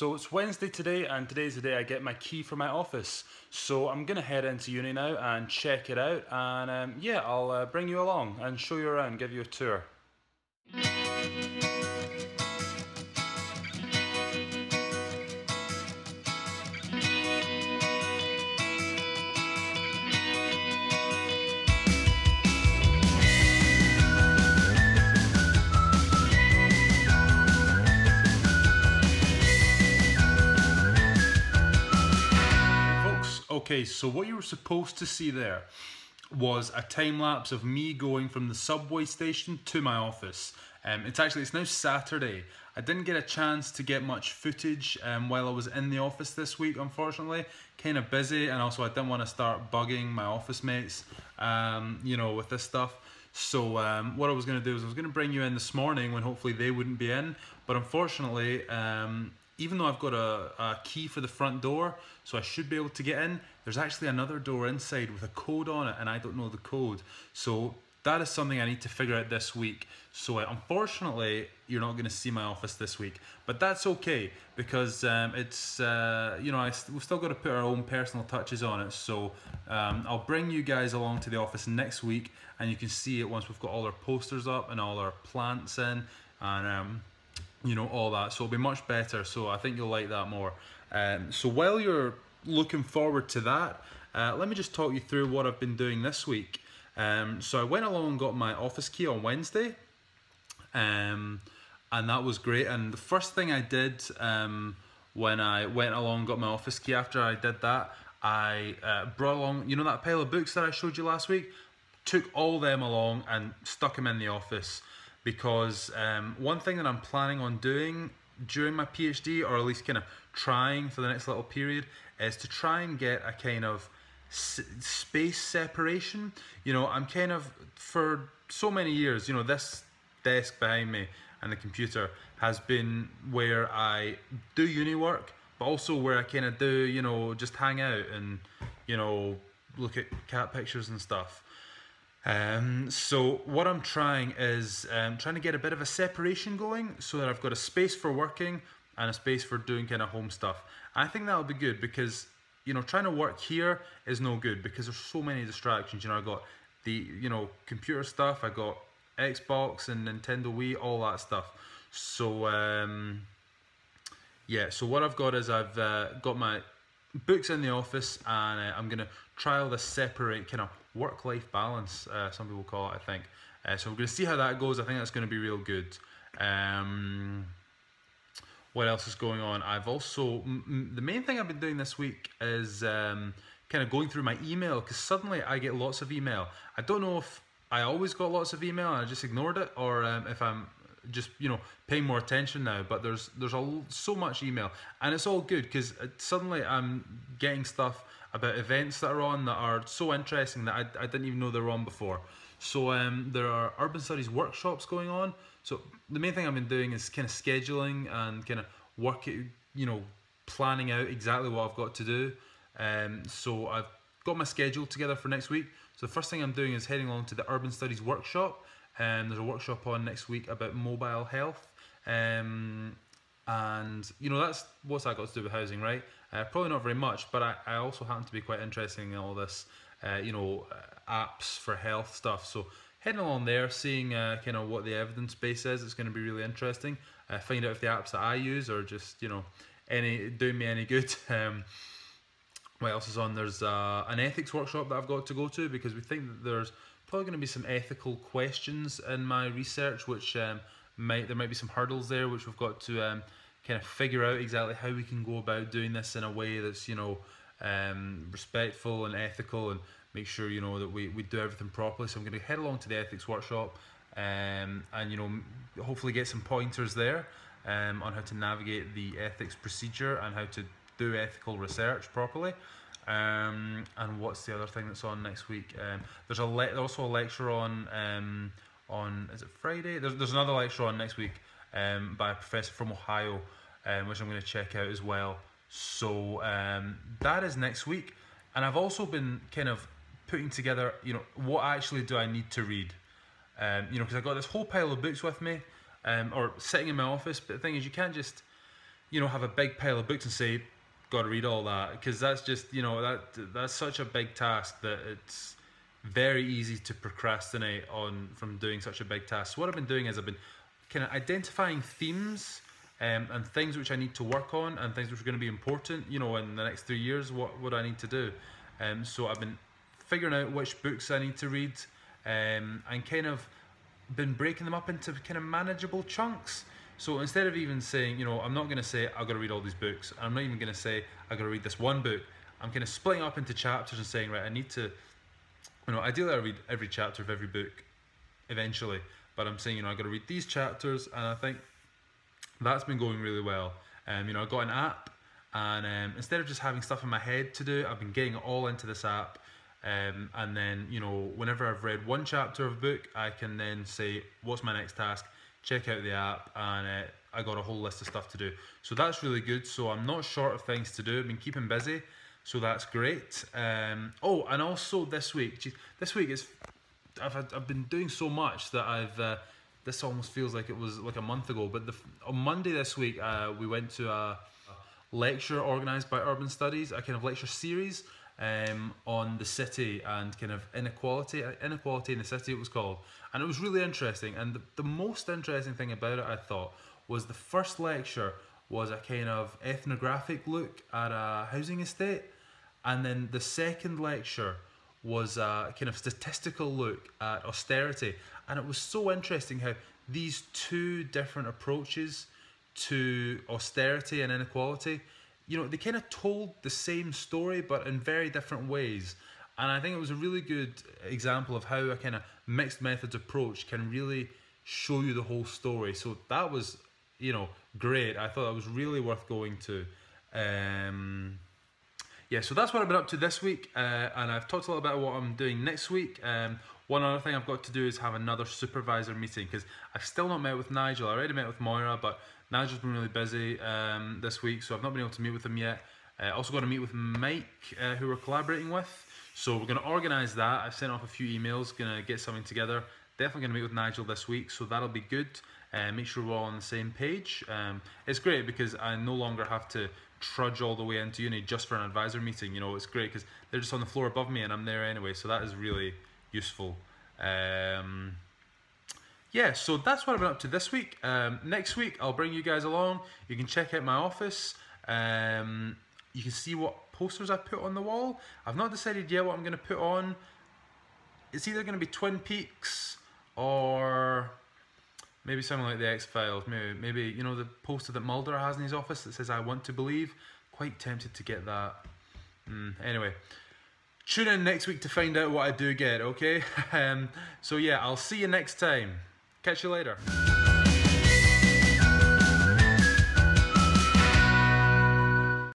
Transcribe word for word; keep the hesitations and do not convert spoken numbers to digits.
So it's Wednesday today, and today's the day I get my key for my office. So I'm gonna head into uni now and check it out, and um, yeah, I'll uh, bring you along and show you around, give you a tour. Okay, so what you were supposed to see there was a time lapse of me going from the subway station to my office. Um, it's actually, it's now Saturday. I didn't get a chance to get much footage um, while I was in the office this week, unfortunately. Kind of busy, and also I didn't want to start bugging my office mates, um, you know, with this stuff. So um, what I was going to do is I was going to bring you in this morning when hopefully they wouldn't be in, but unfortunately, um, even though I've got a, a key for the front door, so I should be able to get in, there's actually another door inside with a code on it, and I don't know the code. So that is something I need to figure out this week. So uh, unfortunately, you're not going to see my office this week, but that's okay, because um, it's, uh, you know, I st we've still got to put our own personal touches on it. So um, I'll bring you guys along to the office next week, and you can see it once we've got all our posters up and all our plants in, and um, you know, all that. So it'll be much better, so I think you'll like that more. Um, so while you're looking forward to that, uh, let me just talk you through what I've been doing this week. Um, so I went along and got my office key on Wednesday, um, and that was great. And the first thing I did um, when I went along and got my office key, after I did that, I uh, brought along, you know, that pile of books that I showed you last week? Took all them along and stuck them in the office. Because um, one thing that I'm planning on doing during my PhD, or at least kind of trying for the next little period, is to try and get a kind of s space separation. You know, I'm kind of, for so many years, you know, this desk behind me and the computer has been where I do uni work, but also where I kind of do, you know, just hang out and, you know, look at cat pictures and stuff. Um, so what I'm trying is um, trying to get a bit of a separation going, so that I've got a space for working and a space for doing kind of home stuff. I think that'll be good, because, you know, trying to work here is no good because there's so many distractions. You know, I got the, you know, computer stuff, I got Xbox and Nintendo Wii, all that stuff. So um, yeah, so what I've got is I've uh, got my books in the office, and uh, I'm gonna trial this separate kind of work-life balance, uh, some people call it, I think. Uh, so we're gonna see how that goes. I think that's gonna be real good. Um, what else is going on? I've also, m the main thing I've been doing this week is um, kind of going through my email, because suddenly I get lots of email. I don't know if I always got lots of email and I just ignored it, or um, if I'm just, you know, paying more attention now, but there's there's a, so much email, and it's all good, because suddenly I'm getting stuff about events that are on that are so interesting that I, I didn't even know they were on before. So um, there are urban studies workshops going on. So the main thing I've been doing is kind of scheduling and kind of working, you know, planning out exactly what I've got to do. Um, so I've got my schedule together for next week. So the first thing I'm doing is heading along to the urban studies workshop. Um, there's a workshop on next week about mobile health, um, and you know, that's what's that got to do with housing, right? Uh, probably not very much, but I, I also happen to be quite interested in all this, uh, you know, uh, apps for health stuff. So heading along there, seeing uh, kind of what the evidence base is, it's going to be really interesting. Uh, find out if the apps that I use are just, you know, any doing me any good. Um, what else is on? There's uh, an ethics workshop that I've got to go to, because we think that there's probably going to be some ethical questions in my research, which um, might there might be some hurdles there, which we've got to um, kind of figure out exactly how we can go about doing this in a way that's, you know, um, respectful and ethical, and make sure, you know, that we, we do everything properly. So I'm going to head along to the ethics workshop, um, and, you know, hopefully get some pointers there um, on how to navigate the ethics procedure and how to do ethical research properly. Um, and what's the other thing that's on next week? Um, there's a le also a lecture on um, on is it Friday? There's there's another lecture on next week um, by a professor from Ohio, um, which I'm going to check out as well. So um, that is next week, and I've also been kind of putting together, you know, what actually do I need to read? Um, you know, because I've got this whole pile of books with me, um, or sitting in my office. But the thing is, you can't just you know, have a big pile of books and say, got to read all that, because that's just, you know, that that's such a big task that it's very easy to procrastinate on from doing such a big task. So what I've been doing is I've been kind of identifying themes um, and things which I need to work on and things which are going to be important, you know, in the next three years, what would I need to do? Um, so I've been figuring out which books I need to read um, and kind of been breaking them up into kind of manageable chunks. So instead of even saying, you know, I'm not going to say I've got to read all these books, I'm not even going to say I've got to read this one book. I'm kind of splitting up into chapters and saying, right, I need to, you know, ideally I read every chapter of every book eventually, but I'm saying, you know, I've got to read these chapters, and I think that's been going really well. Um, you know, I got an app, and um, instead of just having stuff in my head to do, I've been getting it all into this app. Um, and then, you know, whenever I've read one chapter of a book, I can then say, what's my next task? Check out the app, and uh, I got a whole list of stuff to do. So that's really good. So I'm not short of things to do. I've been keeping busy, so that's great. Um, oh, and also this week, geez, this week is, I've had, I've been doing so much that I've. Uh, this almost feels like it was like a month ago. But the, on Monday this week, uh, we went to a, a lecture organised by Urban Studies, a kind of lecture series. Um, on the city and kind of inequality, inequality in the city it was called, and it was really interesting. And the, the most interesting thing about it, I thought, was the first lecture was a kind of ethnographic look at a housing estate, and then the second lecture was a kind of statistical look at austerity. And it was so interesting how these two different approaches to austerity and inequality, you know, they kind of told the same story but in very different ways. And I think it was a really good example of how a kind of mixed methods approach can really show you the whole story. So that was, you know, great. I thought that was really worth going to. Um, yeah, so that's what I've been up to this week, uh, and I've talked a little bit about what I'm doing next week. Um, one other thing I've got to do is have another supervisor meeting, because I've still not met with Nigel. I already met with Moira, but Nigel's been really busy um, this week, so I've not been able to meet with him yet. Uh, also got to meet with Mike, uh, who we're collaborating with. So we're going to organise that. I've sent off a few emails, going to get something together. Definitely going to meet with Nigel this week, so that'll be good. Uh, make sure we're all on the same page. Um, it's great because I no longer have to trudge all the way into uni just for an advisor meeting. You know, it's great because they're just on the floor above me and I'm there anyway, so that is really useful. Um, yeah, so that's what I've been up to this week. Um, next week I'll bring you guys along. You can check out my office. Um, you can see what posters I put on the wall. I've not decided yet what I'm going to put on. It's either going to be Twin Peaks or maybe something like the X-Files. Maybe, maybe, you know, the poster that Mulder has in his office that says "I want to believe." Quite tempted to get that. Mm, anyway, tune in next week to find out what I do get, okay? um, so yeah, I'll see you next time. Catch you later.